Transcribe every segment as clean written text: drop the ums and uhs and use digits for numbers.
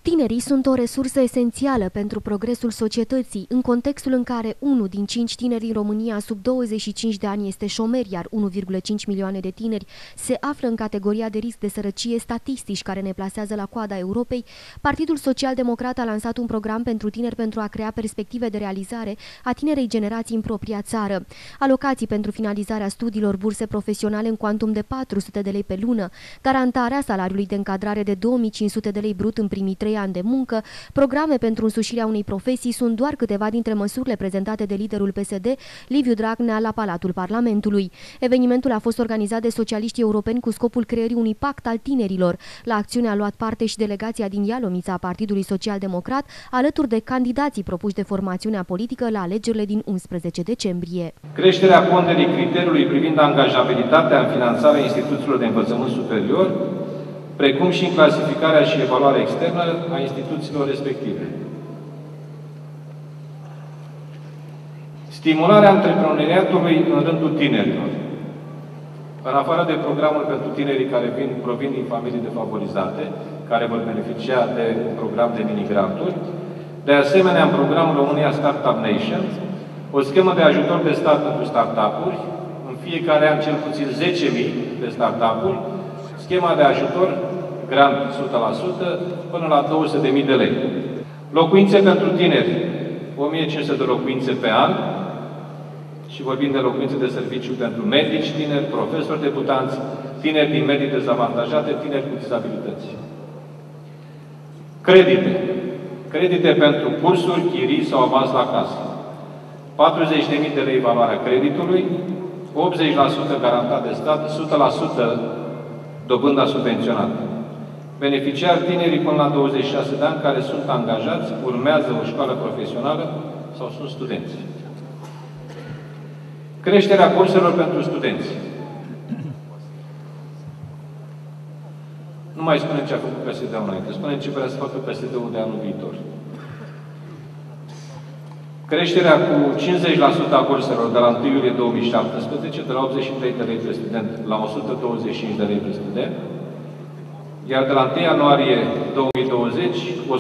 Tinerii sunt o resursă esențială pentru progresul societății, în contextul în care 1 din 5 tineri în România sub 25 de ani este șomer, iar 1,5 milioane de tineri se află în categoria de risc de sărăcie, statistici care ne plasează la coada Europei. Partidul Social-Democrat a lansat un program pentru tineri pentru a crea perspective de realizare a tinerei generații în propria țară. Alocații pentru finalizarea studiilor, burse profesionale în cuantum de 400 de lei pe lună, garantarea salariului de încadrare de 2500 de lei brut în primii 3 ani de muncă, programe pentru însușirea unei profesii sunt doar câteva dintre măsurile prezentate de liderul PSD, Liviu Dragnea, la Palatul Parlamentului. Evenimentul a fost organizat de socialiștii europeni cu scopul creării unui pact al tinerilor. La acțiune a luat parte și delegația din Ialomița a Partidului Social-Democrat, alături de candidații propuși de formațiunea politică la alegerile din 11 decembrie. Creșterea ponderii criteriului privind angajabilitatea în finanțarea instituțiilor de învățământ superior, precum și în clasificarea și evaluarea externă a instituțiilor respective. Stimularea antreprenoriatului în rândul tinerilor. În afară de programul pentru tinerii care provin din familii defavorizate, care vor beneficia de un program de mini-granturi, de asemenea, în programul România Startup Nation, o schemă de ajutor de stat pentru startup-uri, în fiecare an cel puțin 10.000 de startup-uri, schema de ajutor, grant 100%, până la 200.000 de lei. Locuințe pentru tineri, 1.500 de locuințe pe an, și vorbim de locuințe de serviciu pentru medici tineri, profesori debutanți, tineri din medii dezavantajate, tineri cu dizabilități. Credite. Credite pentru cursuri, chirii sau avans la casă. 40.000 de lei valoarea creditului, 80% garantat de stat, 100% dobânda subvenționată. Beneficiari tinerii până la 26 de ani care sunt angajați, urmează o școală profesională sau sunt studenți. Creșterea burselor pentru studenți. Nu mai spunem ce a făcut PSD-ul înainte, spunem ce vrea să facă PSD-ul de anul viitor. Creșterea cu 50% a burselor de la 1 iulie 2017, de la 83 de lei pe student la 125 de lei pe student, iar de la 1 ianuarie 2020,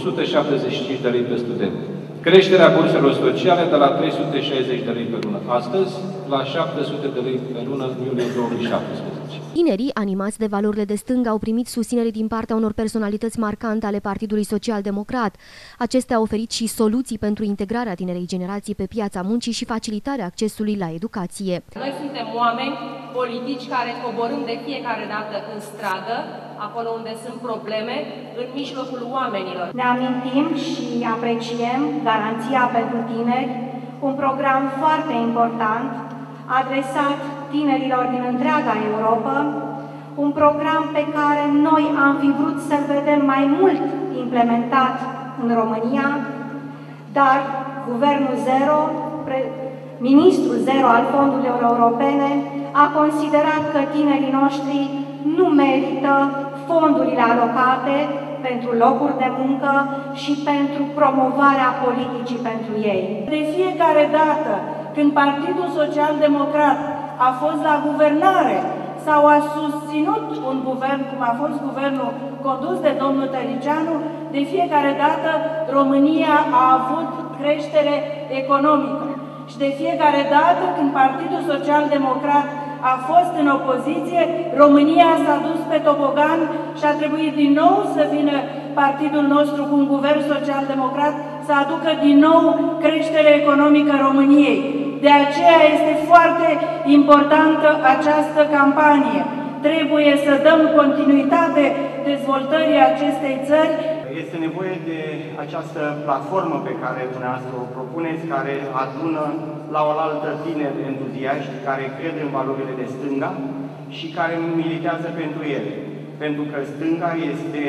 175 de lei pe student. Creșterea burselor sociale de la 360 de lei pe lună astăzi la 700 de lei pe lună în iulie 2017. Tinerii, animați de valorile de stânga, au primit susținere din partea unor personalități marcante ale Partidului Social-Democrat. Acestea au oferit și soluții pentru integrarea tinerei generații pe piața muncii și facilitarea accesului la educație. Noi suntem oameni politici care coborâm de fiecare dată în stradă, acolo unde sunt probleme, în mijlocul oamenilor. Ne amintim și apreciem Garanția pentru Tineri, un program foarte important adresat tinerilor din întreaga Europa, un program pe care noi am fi vrut să-l vedem mai mult implementat în România, dar Guvernul Zero, Ministrul Zero al fondurilor europene, a considerat că tinerii noștri nu merită fondurile alocate pentru locuri de muncă și pentru promovarea politicii pentru ei. De fiecare dată când Partidul Social-Democrat a fost la guvernare sau a susținut un guvern, cum a fost guvernul condus de domnul Tăricianu, de fiecare dată România a avut creștere economică. Și de fiecare dată când Partidul Social-Democrat a fost în opoziție, România s-a dus pe tobogan și a trebuit din nou să vină partidul nostru cu un guvern social-democrat să aducă din nou creștere economică României. De aceea este foarte importantă această campanie. Trebuie să dăm continuitate dezvoltării acestei țări. Este nevoie de această platformă pe care dumneavoastră o propuneți, care adună la oaltă tineri entuziaști, care cred în valorile de stânga și care militează pentru ele. Pentru că stânga este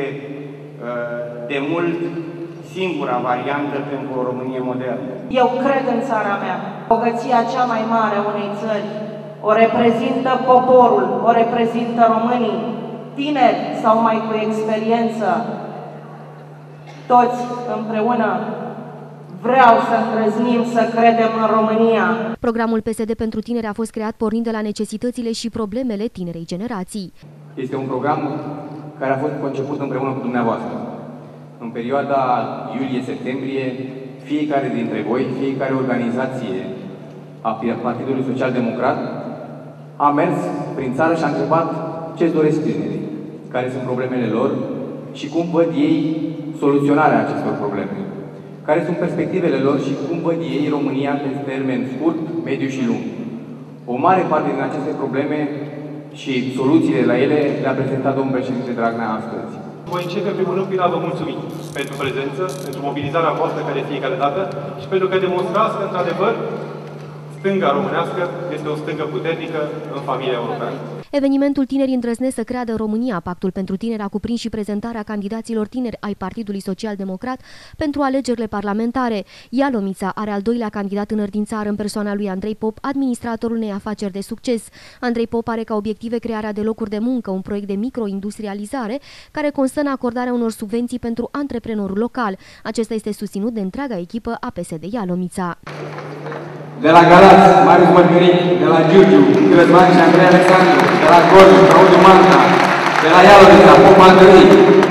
de mult singura variantă pentru o Românie modernă. Eu cred în țara mea. Bogăția cea mai mare a unei țări o reprezintă poporul, o reprezintă românii, tineri sau mai cu experiență. Toți împreună vreau să îndrăznim să credem în România. Programul PSD pentru tineri a fost creat pornind de la necesitățile și problemele tinerei generații. Este un program care a fost conceput împreună cu dumneavoastră. În perioada iulie-septembrie, fiecare dintre voi, fiecare organizație a Partidului Social Democrat a mers prin țară și a întrebat ce-și doresc tinerii, care sunt problemele lor și cum văd ei soluționarea acestor probleme, care sunt perspectivele lor și cum văd ei România pe termen scurt, mediu și lung. O mare parte din aceste probleme și soluțiile la ele le-a prezentat domnul președinte Dragnea astăzi. Voi începe primul rând prin a vă mulțumi pentru prezență, pentru mobilizarea voastră care e fiecare dată și pentru că demonstrați că, într-adevăr, stânga românească este o stângă puternică în familia europeană. Evenimentul Tinerii îndrăznesc să creadă în România. Pactul pentru tineri a cuprins și prezentarea candidaților tineri ai Partidului Social Democrat pentru alegerile parlamentare. Ialomița are al doilea candidat tânăr din țară în persoana lui Andrei Pop, administratorul unei afaceri de succes. Andrei Pop are ca obiective crearea de locuri de muncă, un proiect de microindustrializare care constă în acordarea unor subvenții pentru antreprenorul local. Acesta este susținut de întreaga echipă a PSD Ialomița. De la Galați, Marius Mărgăric, de la Giurgiu, Răzvan și Andrei Alexandru, de la Gorj, Claudiu Manta, de la Ialomița, Pop Andrei,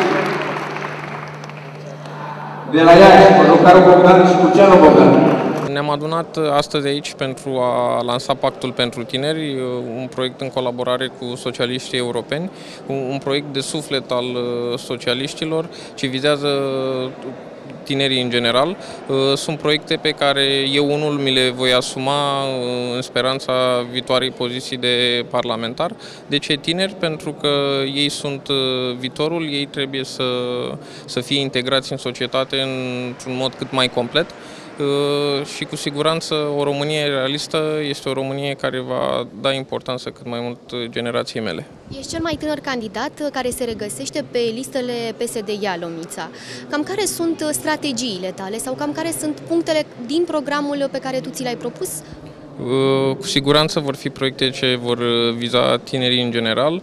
de la Iași, Păducaru Bogdan și Cuceanu Bogdan. Ne-am adunat astăzi aici pentru a lansa Pactul pentru Tineri, un proiect în colaborare cu socialiștii europeni, un proiect de suflet al socialiștilor ce vizează tinerii în general. Sunt proiecte pe care eu unul mi le voi asuma în speranța viitoarei poziții de parlamentar. De ce tineri? Pentru că ei sunt viitorul, ei trebuie să fie integrați în societate într-un mod cât mai complet. Și cu siguranță o Românie realistă este o Românie care va da importanță cât mai mult generației mele. Ești cel mai tânăr candidat care se regăsește pe listele PSD Ialomița. Cam care sunt strategiile tale sau cam care sunt punctele din programul pe care tu ți l-ai propus? Cu siguranță vor fi proiecte ce vor viza tinerii în general,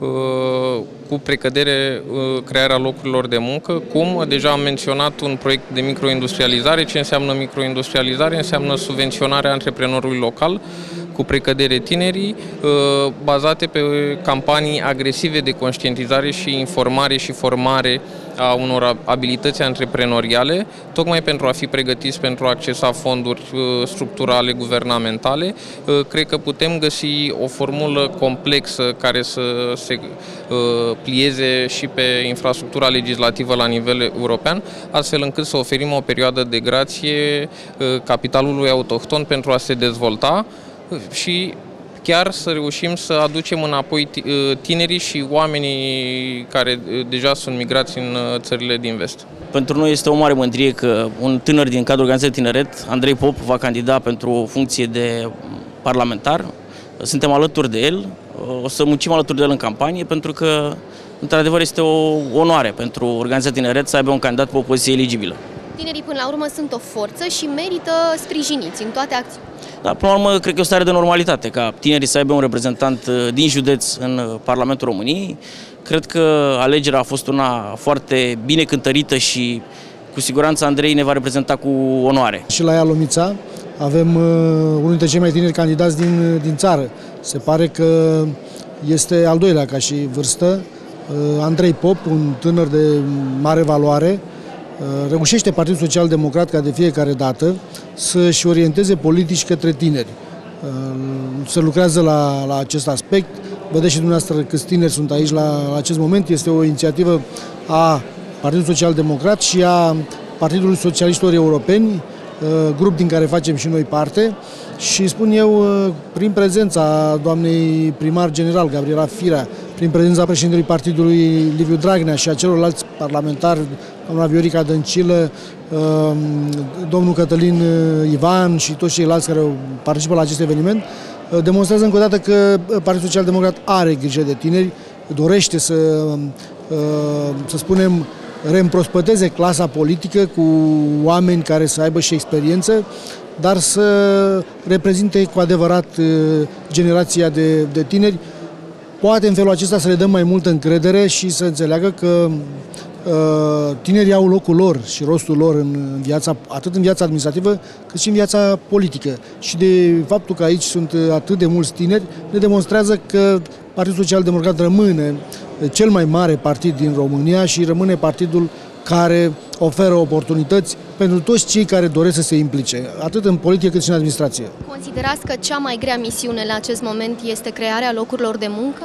cu precădere crearea locurilor de muncă, cum deja am menționat un proiect de microindustrializare. Ce înseamnă microindustrializare? Înseamnă subvenționarea antreprenorului local, cu precădere tinerii, bazate pe campanii agresive de conștientizare și informare și formare a unor abilități antreprenoriale, tocmai pentru a fi pregătiți pentru a accesa fonduri structurale guvernamentale. Cred că putem găsi o formulă complexă care să se plieze și pe infrastructura legislativă la nivel european, astfel încât să oferim o perioadă de grație capitalului autohton pentru a se dezvolta și chiar să reușim să aducem înapoi tinerii și oamenii care deja sunt migrați în țările din vest. Pentru noi este o mare mândrie că un tânăr din cadrul Organizației Tineret, Andrei Pop, va candida pentru o funcție de parlamentar. Suntem alături de el, o să muncim alături de el în campanie, pentru că, într-adevăr, este o onoare pentru Organizația Tineret să aibă un candidat pe o poziție eligibilă. Tinerii, până la urmă, sunt o forță și merită sprijiniți în toate acțiunile. Da, până la urmă, cred că e o stare de normalitate ca tinerii să aibă un reprezentant din județ în Parlamentul României. Cred că alegerea a fost una foarte bine cântărită și cu siguranță Andrei ne va reprezenta cu onoare. Și la Ialomița avem unul dintre cei mai tineri candidați din țară. Se pare că este al doilea ca și vârstă. Andrei Pop, un tânăr de mare valoare, reușește Partidul Social Democrat ca de fiecare dată să-și orienteze politici către tineri. Se lucrează la acest aspect. Vedeți și dumneavoastră câți tineri sunt aici la acest moment. Este o inițiativă a Partidului Social Democrat și a Partidului Socialiștilor Europeni, grup din care facem și noi parte. Și spun eu, prin prezența doamnei primar general Gabriela Firea, prin prezența președintelui Partidului Liviu Dragnea și a celorlalți parlamentari, doamna Viorica Dăncilă, domnul Cătălin Ivan și toți ceilalți care participă la acest eveniment, demonstrează încă o dată că Partidul Social Democrat are grijă de tineri, dorește să spunem, reîmprospăteze clasa politică cu oameni care să aibă și experiență, dar să reprezinte cu adevărat generația de tineri. Poate în felul acesta să le dăm mai multă încredere și să înțeleagă că tinerii au locul lor și rostul lor în viața, atât în viața administrativă cât și în viața politică. Și de faptul că aici sunt atât de mulți tineri ne demonstrează că Partidul Social Democrat rămâne cel mai mare partid din România și rămâne partidul care oferă oportunități pentru toți cei care doresc să se implice, atât în politică cât și în administrație. Considerați că cea mai grea misiune la acest moment este crearea locurilor de muncă?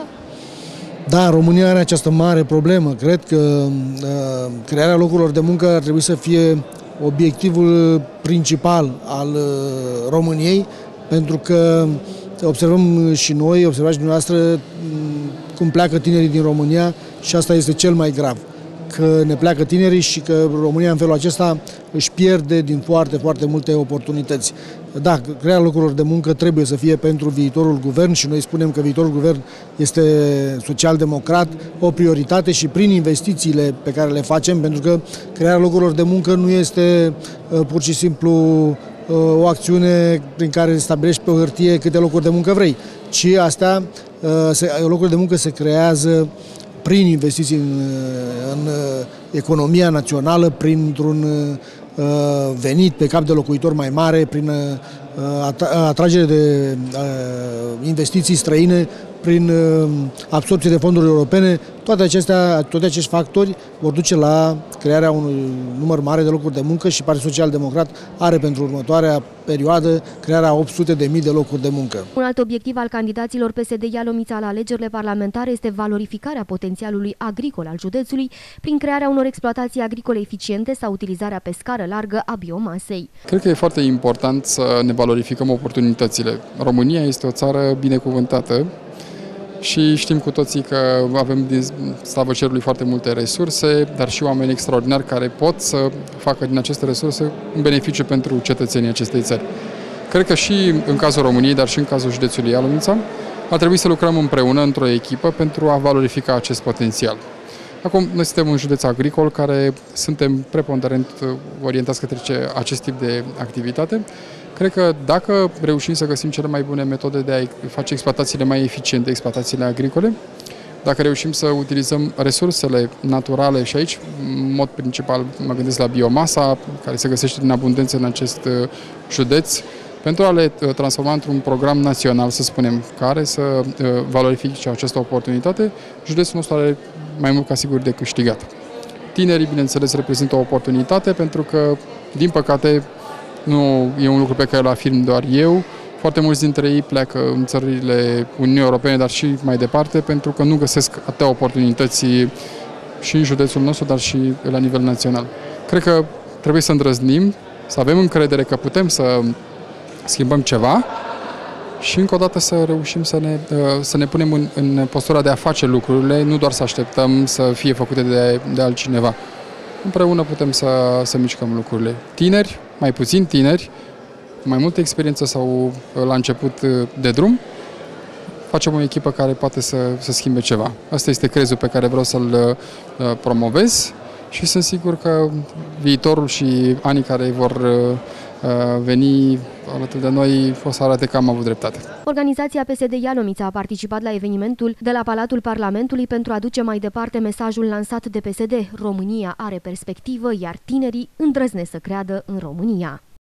Da, România are această mare problemă. Cred că crearea locurilor de muncă ar trebui să fie obiectivul principal al României, pentru că observăm și noi, observați și dumneavoastră cum pleacă tinerii din România și asta este cel mai grav. Că ne pleacă tinerii și că România în felul acesta își pierde din foarte, foarte multe oportunități. Da, crearea locurilor de muncă trebuie să fie pentru viitorul guvern și noi spunem că viitorul guvern este social-democrat, o prioritate și prin investițiile pe care le facem, pentru că crearea locurilor de muncă nu este pur și simplu o acțiune prin care stabilești pe o hârtie câte locuri de muncă vrei, ci astea, locurile de muncă se creează prin investiții în economia națională, printr-un venit pe cap de locuitor mai mare, prin atragere de investiții străine, prin absorbție de fonduri europene. Toate acești factori vor duce la crearea unui număr mare de locuri de muncă și Partidul Social-Democrat are pentru următoarea perioadă crearea 800.000 de locuri de muncă. Un alt obiectiv al candidaților PSD Ialomița la alegerile parlamentare este valorificarea potențialului agricol al județului prin crearea unor exploatații agricole eficiente sau utilizarea pe scară largă a biomasei. Cred că e foarte important să ne valorificăm oportunitățile. România este o țară binecuvântată și știm cu toții că avem din slavă cerului foarte multe resurse, dar și oameni extraordinari care pot să facă din aceste resurse un beneficiu pentru cetățenii acestei țări. Cred că și în cazul României, dar și în cazul județului Ialomița, ar trebui să lucrăm împreună într-o echipă pentru a valorifica acest potențial. Acum, noi suntem un județ agricol care suntem preponderent orientați către acest tip de activitate. Cred că dacă reușim să găsim cele mai bune metode de a face exploatațiile mai eficiente, exploatațiile agricole, dacă reușim să utilizăm resursele naturale și aici, în mod principal, mă gândesc la biomasa, care se găsește din abundență în acest județ, pentru a le transforma într-un program național, să spunem, care să valorifice această oportunitate, județul nostru are mai mult ca sigur de câștigat. Tinerii, bineînțeles, reprezintă o oportunitate pentru că, din păcate, nu e un lucru pe care îl afirm doar eu. Foarte mulți dintre ei pleacă în țările Uniunii Europene, dar și mai departe, pentru că nu găsesc atâtea oportunități și în județul nostru, dar și la nivel național. Cred că trebuie să îndrăznim, să avem încredere că putem să schimbăm ceva și încă o dată să reușim să ne punem în postura de a face lucrurile, nu doar să așteptăm să fie făcute de altcineva. Împreună putem să mișcăm lucrurile. Tineri, mai puțin tineri, mai multă experiență sau la început de drum, facem o echipă care poate să schimbe ceva. Asta este crezul pe care vreau să-l promovez și sunt sigur că viitorul și anii care vor veni alături de noi o să arate că am avut dreptate. Organizația PSD Ialomița a participat la evenimentul de la Palatul Parlamentului pentru a duce mai departe mesajul lansat de PSD. România are perspectivă, iar tinerii îndrăznesc să creadă în România.